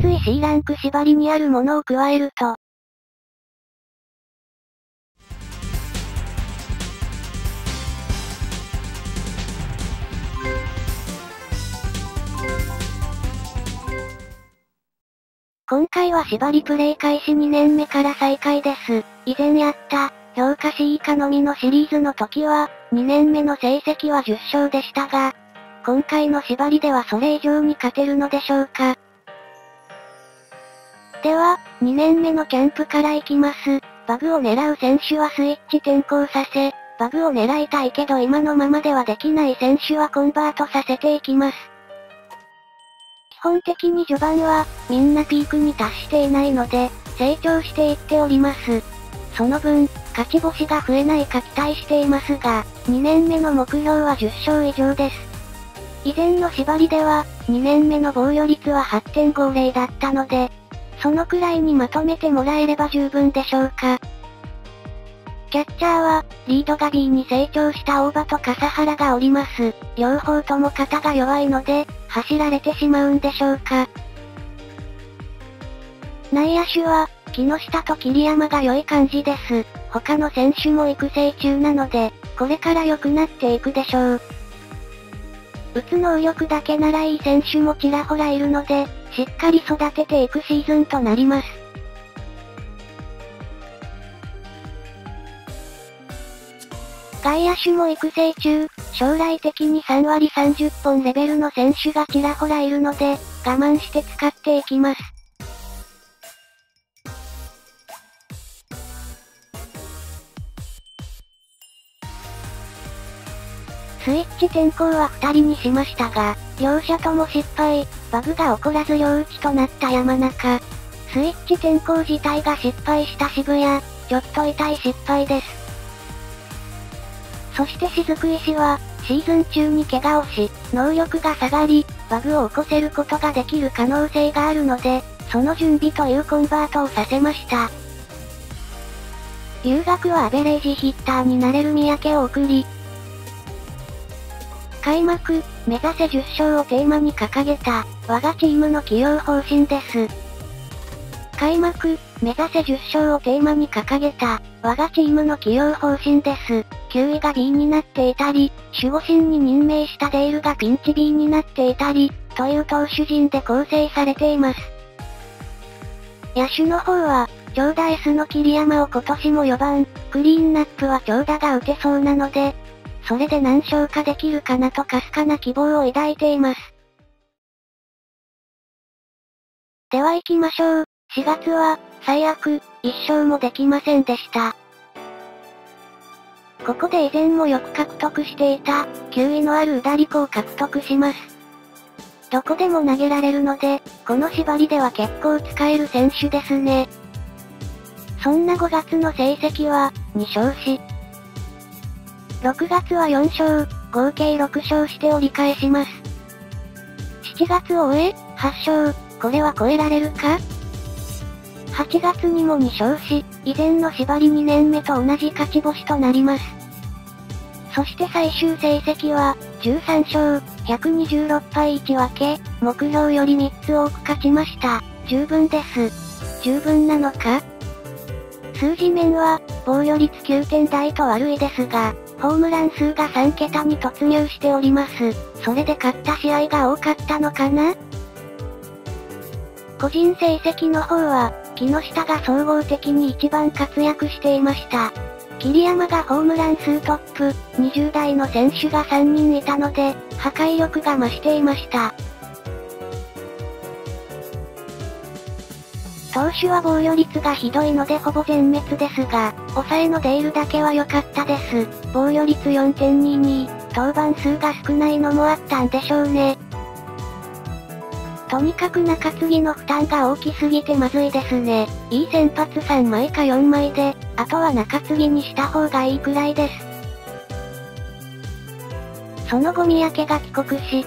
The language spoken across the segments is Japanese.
つい C ランク縛りにあるものを加えると、今回は縛りプレイ開始2年目から再開です。以前やった、評価 C 以下のみのシリーズの時は、2年目の成績は10勝でしたが、今回の縛りではそれ以上に勝てるのでしょうか。では、2年目のキャンプから行きます。バグを狙う選手はスイッチ転向させ、バグを狙いたいけど今のままではできない選手はコンバートさせていきます。基本的に序盤は、みんなピークに達していないので、成長していっております。その分、勝ち星が増えないか期待していますが、2年目の目標は10勝以上です。以前の縛りでは、2年目の防御率は 8.50 だったので、そのくらいにまとめてもらえれば十分でしょうか。キャッチャーは、リードが B に成長した大場と笠原がおります。両方とも肩が弱いので、走られてしまうんでしょうか。内野手は、木下と桐山が良い感じです。他の選手も育成中なので、これから良くなっていくでしょう。打つ能力だけならいい選手もちらほらいるので、しっかり育てていくシーズンとなります。外野手も育成中、将来的に3割30本レベルの選手がちらほらいるので、我慢して使っていきます。スイッチ転向は2人にしましたが、両者とも失敗、バグが起こらず両打ちとなった山中。スイッチ転向自体が失敗した渋谷、ちょっと痛い失敗です。そして雫石は、シーズン中に怪我をし、能力が下がり、バグを起こせることができる可能性があるので、その準備というコンバートをさせました。留学はアベレージヒッターになれる三宅を送り、開幕、目指せ10勝をテーマに掲げた、我がチームの起用方針です。開幕、目指せ10勝をテーマに掲げた、我がチームの起用方針です。9位が B になっていたり、守護神に任命したデイルがピンチ B になっていたり、という投手陣で構成されています。野手の方は、長打 S の桐山を今年も4番、クリーンナップは長打が打てそうなので、それで何勝かできるかなとかすかな希望を抱いています。では行きましょう。4月は、最悪、1勝もできませんでした。ここで以前もよく獲得していた、球威のあるうだり子を獲得します。どこでも投げられるので、この縛りでは結構使える選手ですね。そんな5月の成績は、2勝し、6月は4勝、合計6勝して折り返します。7月を終え、8勝、これは超えられるか？ 8 月にも2勝し、以前の縛り2年目と同じ勝ち星となります。そして最終成績は、13勝、126敗1分け、目標より3つ多く勝ちました。十分です。十分なのか？数字面は、防御率9点台と悪いですが、ホームラン数が3桁に突入しております。それで勝った試合が多かったのかな？個人成績の方は、木下が総合的に一番活躍していました。桐山がホームラン数トップ、20代の選手が3人いたので、破壊力が増していました。投手は防御率がひどいのでほぼ全滅ですが、抑えのデイルだけは良かったです。防御率 4.22、登板数が少ないのもあったんでしょうね。とにかく中継ぎの負担が大きすぎてまずいですね。いい先発3枚か4枚で、あとは中継ぎにした方がいいくらいです。その後三宅が帰国し、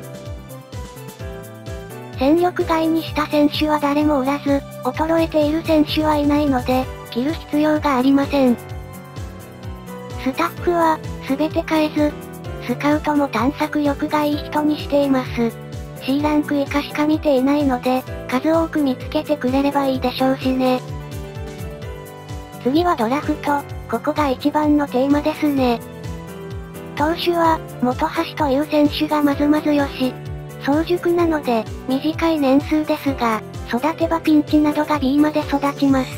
戦力外にした選手は誰もおらず、衰えている選手はいないので、切る必要がありません。スタッフは、すべて変えず、スカウトも探索力がいい人にしています。 C ランク以下しか見ていないので、数多く見つけてくれればいいでしょうしね。次はドラフト、ここが一番のテーマですね。投手は、本橋という選手がまずまずよし。早熟なので、短い年数ですが、育てばピンチなどが B まで育ちます。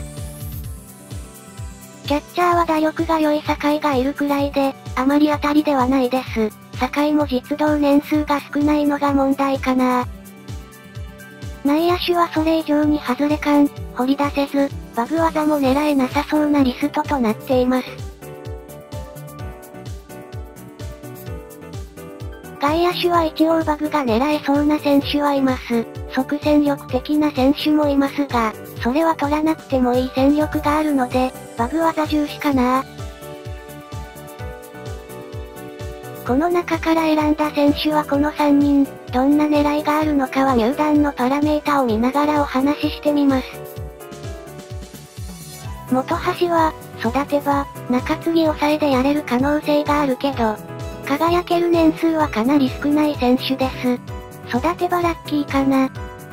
キャッチャーは打力が良い酒井がいるくらいで、あまり当たりではないです。酒井も実動年数が少ないのが問題かな。内野手はそれ以上に外れ感、掘り出せず、バグ技も狙えなさそうなリストとなっています。外野手は一応バグが狙えそうな選手はいます。即戦力的な選手もいますが、それは取らなくてもいい戦力があるので、バグ技重視かな。この中から選んだ選手はこの3人、どんな狙いがあるのかは入団のパラメータを見ながらお話ししてみます。本橋は、育てば、中継ぎ抑えでやれる可能性があるけど、輝ける年数はかなり少ない選手です。育てばラッキーかな。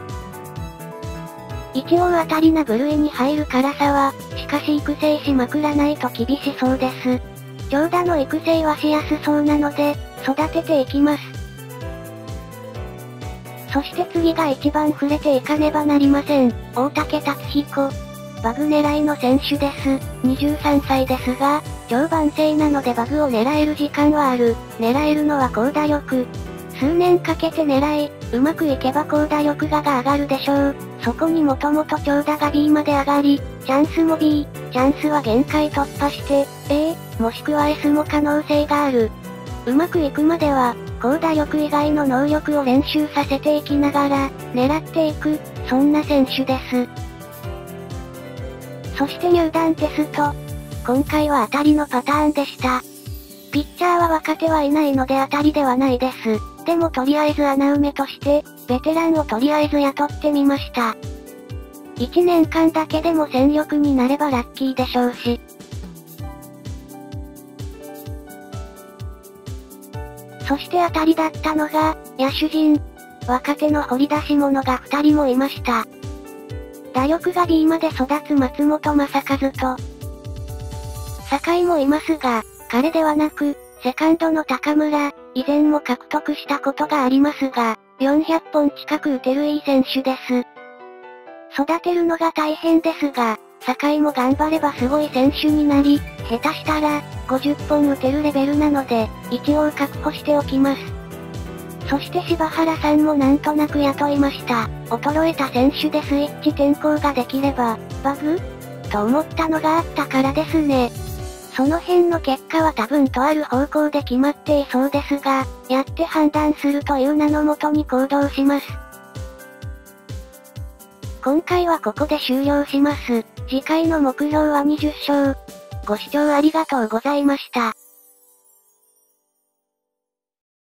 一応当たりな部類に入る辛さは、しかし育成しまくらないと厳しそうです。長打の育成はしやすそうなので、育てていきます。そして次が一番触れていかねばなりません。大竹達彦。バグ狙いの選手です。23歳ですが、超万世なのでバグを狙える時間はある。狙えるのは高打力。数年かけて狙い、うまくいけば高打力が上がるでしょう。そこにもともと長打が B まで上がり、チャンスも B、チャンスは限界突破して、A、もしくは S も可能性がある。うまくいくまでは、高打力以外の能力を練習させていきながら、狙っていく、そんな選手です。そして入団テスト。今回は当たりのパターンでした。ピッチャーは若手はいないので当たりではないです。でもとりあえず穴埋めとして、ベテランをとりあえず雇ってみました。1年間だけでも戦力になればラッキーでしょうし。そして当たりだったのが、野手陣。若手の掘り出し物が2人もいました。打力が B まで育つ松本正和と、酒井もいますが、彼ではなく、セカンドの高村、以前も獲得したことがありますが、400本近く打てるいい選手です。育てるのが大変ですが、酒井も頑張ればすごい選手になり、下手したら、50本打てるレベルなので、一応確保しておきます。そして柴原さんもなんとなく雇いました。衰えた選手でスイッチ転向ができれば、バグと思ったのがあったからですね。その辺の結果は多分とある方向で決まっていそうですが、やって判断するという名のもとに行動します。今回はここで終了します。次回の目標は20勝。ご視聴ありがとうございました。